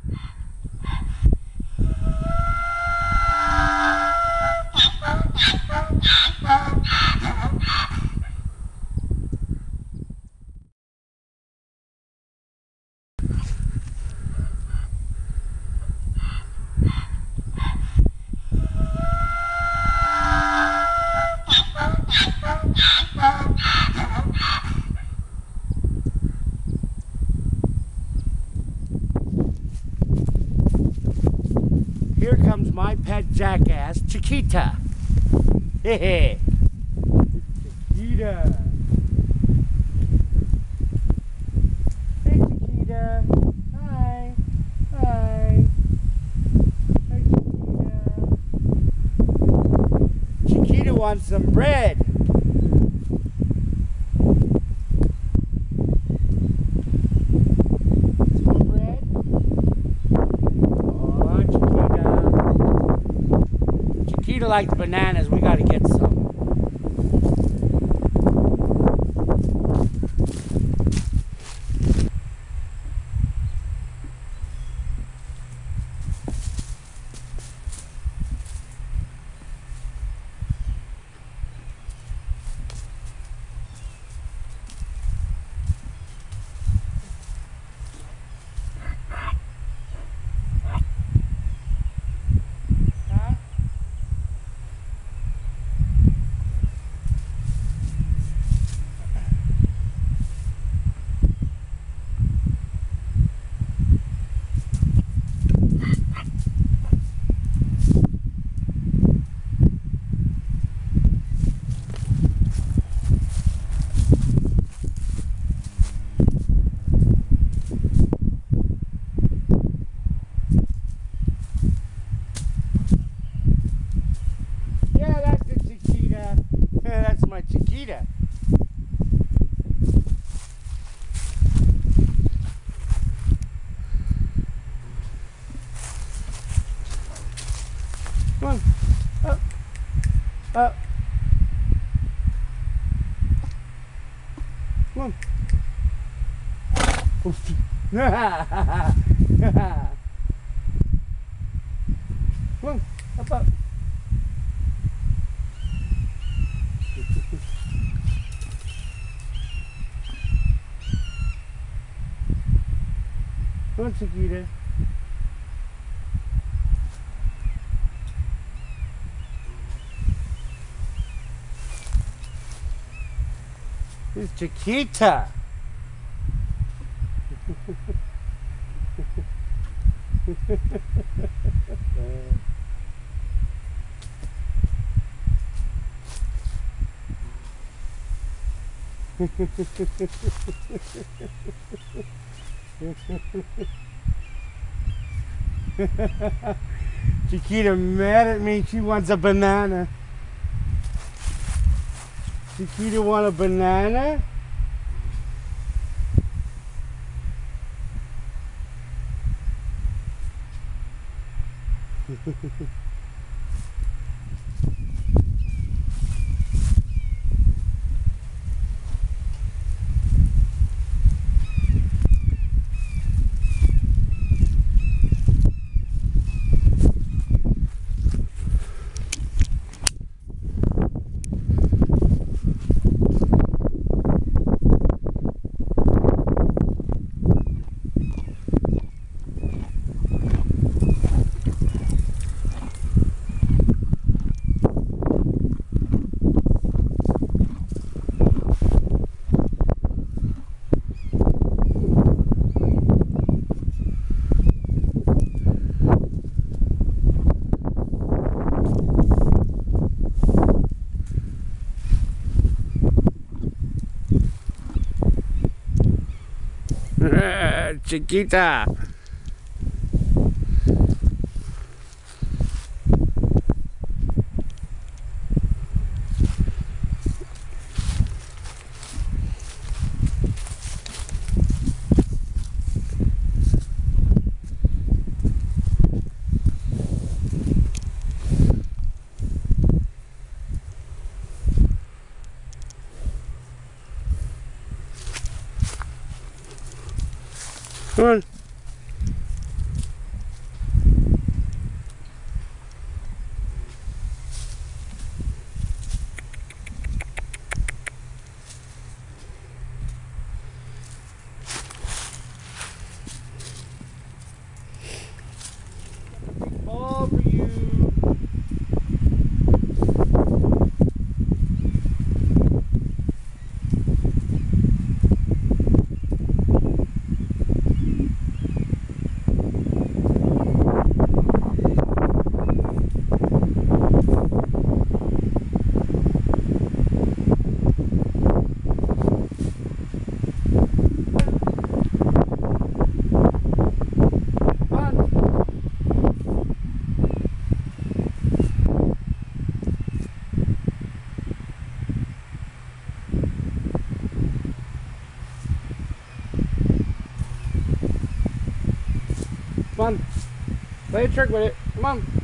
Here comes my pet jackass, Chiquita. Hey, Chiquita. Hey, Chiquita. Hi. Hi. Hi, Chiquita. Chiquita wants some bread. Some bread? Oh, Chiquita. Chiquita likes bananas. We gotta get some. That's my Chiquita. Come on. Up. Up. Come on. Come on. Up, up. Come on, Chiquita. It's Chiquita. Chiquita mad at me. She wants a banana. Chiquita want a banana? Chiquita. Come on. Come on. Play a trick with it. Come on.